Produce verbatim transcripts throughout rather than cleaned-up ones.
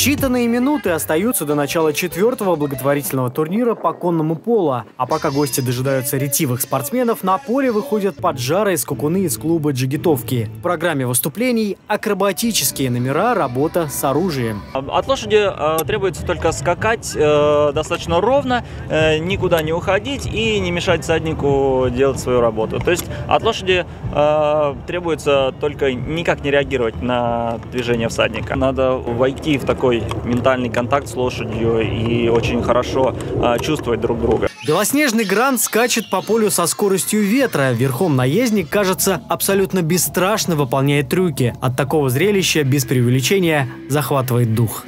Считанные минуты остаются до начала четвертого благотворительного турнира по конному поло. А пока гости дожидаются ретивых спортсменов, на поле выходят поджарые скакуны из клуба джигитовки. В программе выступлений акробатические номера, работа с оружием. От лошади э, требуется только скакать э, достаточно ровно, э, никуда не уходить и не мешать всаднику делать свою работу. То есть от лошади э, требуется только никак не реагировать на движение всадника. Надо войти в такой ментальный контакт с лошадью и очень хорошо э, чувствовать друг друга. Белоснежный грант скачет по полю со скоростью ветра. Верхом наездник, кажется, абсолютно бесстрашно выполняет трюки. От такого зрелища, без преувеличения, захватывает дух.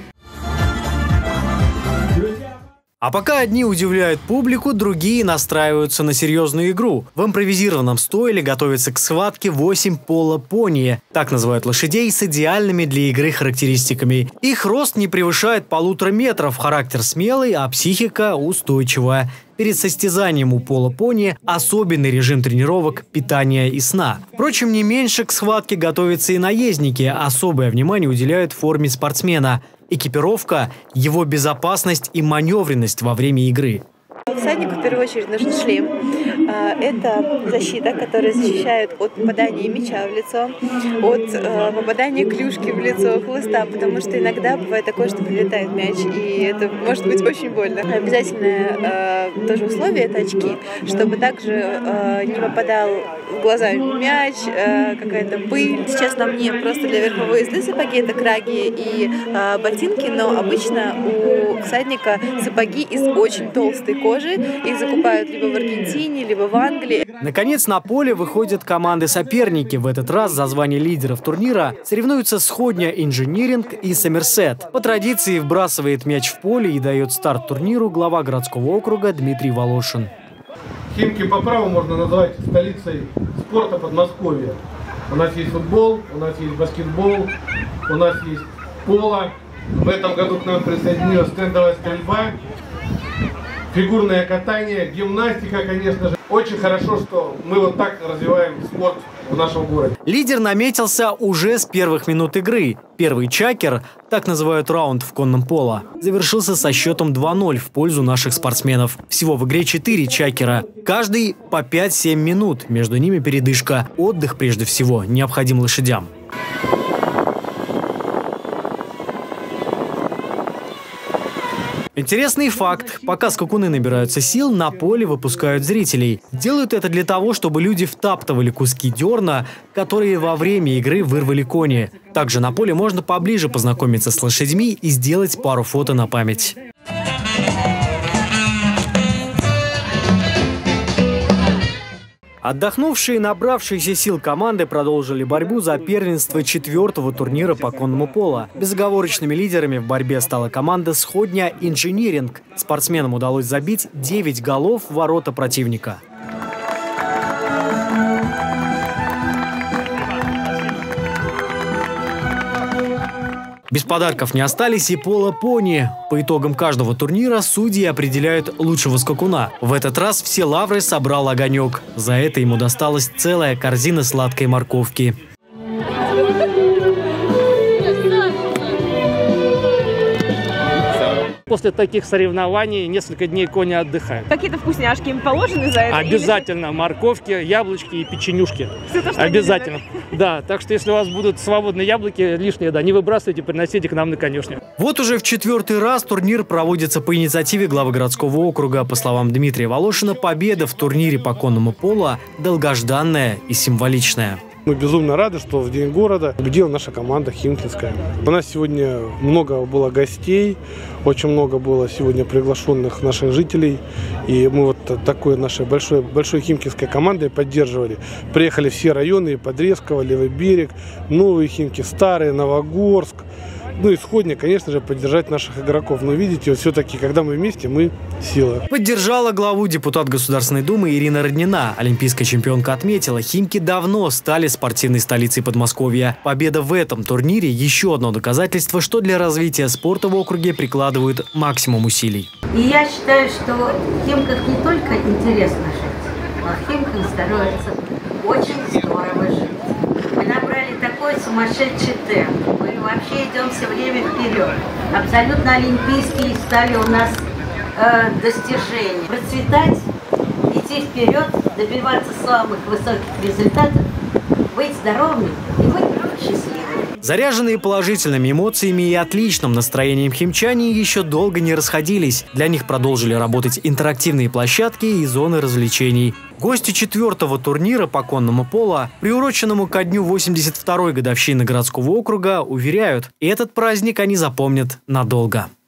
А пока одни удивляют публику, другие настраиваются на серьезную игру. В импровизированном стойле готовятся к схватке восемь поло-пони. Так называют лошадей с идеальными для игры характеристиками. Их рост не превышает полутора метров, характер смелый, а психика устойчивая. Перед состязанием у поло-пони особенный режим тренировок, питания и сна. Впрочем, не меньше к схватке готовятся и наездники. Особое внимание уделяют форме спортсмена. Экипировка, его безопасность и маневренность во время игры. Всаднику в первую очередь нужен шлем. Это защита, которая защищает от попадания мяча в лицо, от попадания клюшки в лицо, хлыста, потому что иногда бывает такое, что прилетает мяч, и это может быть очень больно. Обязательное тоже условие – это очки, чтобы также не попадал в глаза мяч, какая-то пыль. Сейчас на мне просто для верховой езды сапоги – это краги и ботинки, но обычно у всадника сапоги из очень толстой кожи. Их закупают либо в Аргентине, либо в Англии. Наконец на поле выходят команды-соперники. В этот раз за звание лидеров турнира соревнуются Сходня Инжиниринг и Сомерсет. По традиции вбрасывает мяч в поле и дает старт турниру глава городского округа Дмитрий Волошин. Химки по праву можно назвать столицей спорта Подмосковья. У нас есть футбол, у нас есть баскетбол, у нас есть поло. В этом году к нам присоединилась стендовая стрельба, фигурное катание, гимнастика, конечно же. Очень хорошо, что мы вот так развиваем спорт в нашем городе. Лидер наметился уже с первых минут игры. Первый чакер, так называют раунд в конном поло, завершился со счетом два ноль в пользу наших спортсменов. Всего в игре четыре чакера. Каждый по пять-семь минут. Между ними передышка. Отдых, прежде всего, необходим лошадям. Интересный факт. Пока скакуны набираются сил, на поле выпускают зрителей. Делают это для того, чтобы люди втаптывали куски дерна, которые во время игры вырвали кони. Также на поле можно поближе познакомиться с лошадьми и сделать пару фото на память. Отдохнувшие и набравшиеся сил команды продолжили борьбу за первенство четвертого турнира по конному поло. Безоговорочными лидерами в борьбе стала команда Сходня Инжиниринг. Спортсменам удалось забить девять голов в ворота противника. Без подарков не остались и поло-пони. По итогам каждого турнира судьи определяют лучшего скакуна. В этот раз все лавры собрал Огонек. За это ему досталась целая корзина сладкой морковки. После таких соревнований несколько дней кони отдыхают. Какие-то вкусняшки им положены за это? Обязательно. Или... морковки, яблочки и печенюшки. Все то, что обязательно. Да, так что если у вас будут свободные яблоки лишние, да, не выбрасывайте, приносите к нам на конюшню. Вот уже в четвертый раз турнир проводится по инициативе главы городского округа. По словам Дмитрия Волошина, победа в турнире по конному поло долгожданная и символичная. Мы безумно рады, что в День города победила наша команда химкинская. У нас сегодня много было гостей, очень много было сегодня приглашенных наших жителей. И мы вот такой нашей большой, большой химкинской командой поддерживали. Приехали все районы: Подрезково, Левый берег, Новые Химки, Старые, Новогорск. Ну и Сходня, конечно же, поддержать наших игроков. Но видите, вот все-таки, когда мы вместе, мы сила. Поддержала главу депутат Государственной Думы Ирина Роднина. Олимпийская чемпионка отметила, Химки давно стали спортивной столицей Подмосковья. Победа в этом турнире – еще одно доказательство, что для развития спорта в округе прикладывают максимум усилий. И я считаю, что в Химках не только интересно жить, но в Химках становится очень здорово жить. Мы набрали такой сумасшедший темп. Мы вообще идем все время вперед. Абсолютно олимпийские стали у нас э, достижения. Процветать, идти вперед, добиваться самых высоких результатов, быть здоровыми и быть счастливыми. Заряженные положительными эмоциями и отличным настроением химчане еще долго не расходились. Для них продолжили работать интерактивные площадки и зоны развлечений. Гости четвертого турнира по конному поло, приуроченному ко дню восемьдесят второй годовщины городского округа, уверяют, этот праздник они запомнят надолго.